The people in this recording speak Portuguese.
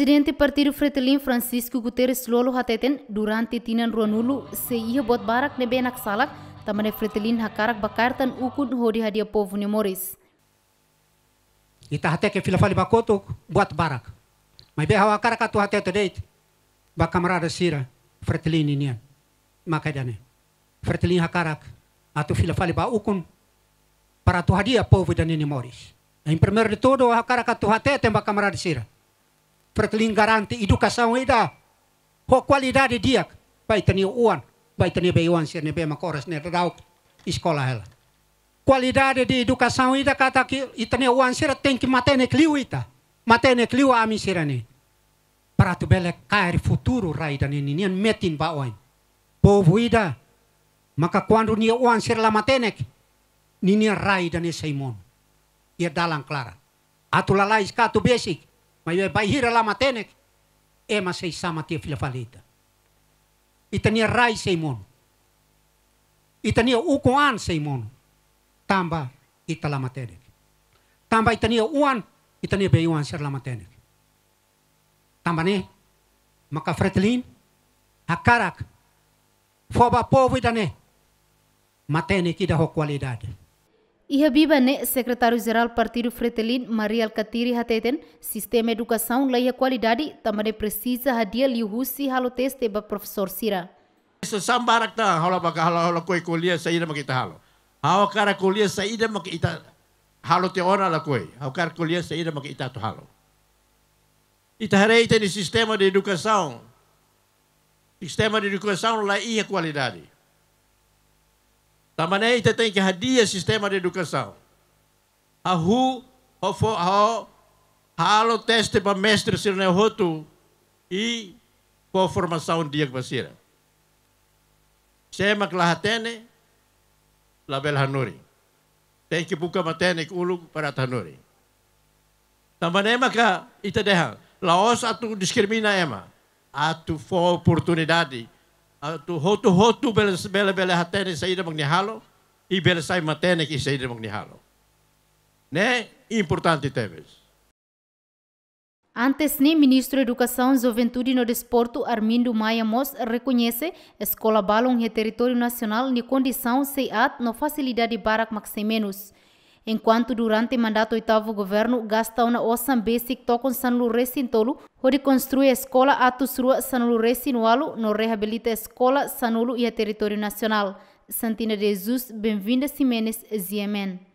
Presidente Partido Fretilin Francisco Guterres Lolo hateten durante tinan ruanulu se ia bot barak nebe nak salak tamane Fretilin hakarak bakartan ukun hodi hadia povo Moris. Ita hate ke filafali bakoto buat barak. Mas be hawa karak atu hate deit ba camarada Sira Fretilin nian. Makadane. Fretilin hakarak atu filafali ba ukun para tu hadia povo danini Moris. Em primeiro de tudo hakarak atu hate ba camarada Sira. Fretilin garante educação ida ho qualidade dia vai ter uan vai ter beiwan se nebe makoras ne rau escola ela qualidade de educação ida kata que itane uan sira tem que matene kliu ita matene kliu ami sirane para tu bele cair futuro raida ninian metin baoin povo ida maka quando ni uan sira la matene nini raida ne Simon ia dalang clara atula la iskatu basic mas vai hira lá matenek mas sei sama tia filha falita itania rai Simon itania ukoan Simon tamba itala matenek tamba itania uan itania beiwan ser la matenek tamba ne maka Fretilin hakarak foba povo idane matenek ida ho qualidade. Ihabiba ne secretário-geral Partido Fretilin Maria Alcatiri hateten sistema educação laia qualidade tamane precisa hadia liuhusi halo teste ba professor Sira. Sambarak ta halo baka halo koi kuliah saída makita halo. Hao kara kuliah saída makita halo te ora la koi. Hao kara kuliah saída makita tu halo. Ita hareita ni sistema de educação. Sistema de educação laia qualidade. Também tem que hadia sistema de educação. Halo teste para mestre sir ne hotu e com formação dia que basira. Sema klahatene la bel hanuri. Tem que buka matene ulu para hanuri. Também maka ita deha. Laos atu discrimina ema. Atu for oportunidade. Tu hotu bele hatene saída magnihalo e bele sai matene que saída magnihalo. Né? Importante teves. Antes ni Ministro da Educação, Juventude e no Desporto Armindo Maia Mos reconhece a escola balão em território nacional ni condição seat no facilidade barak maxi menos. Enquanto durante o mandato oitavo governo gasta uma ossam basic tocam San Lourdes tolo, onde construi a escola atusrua San Lourdes no no reabilita a escola Sanulu e a território nacional. Santina de Jesus, bem-vinda Simenes, Ziemen.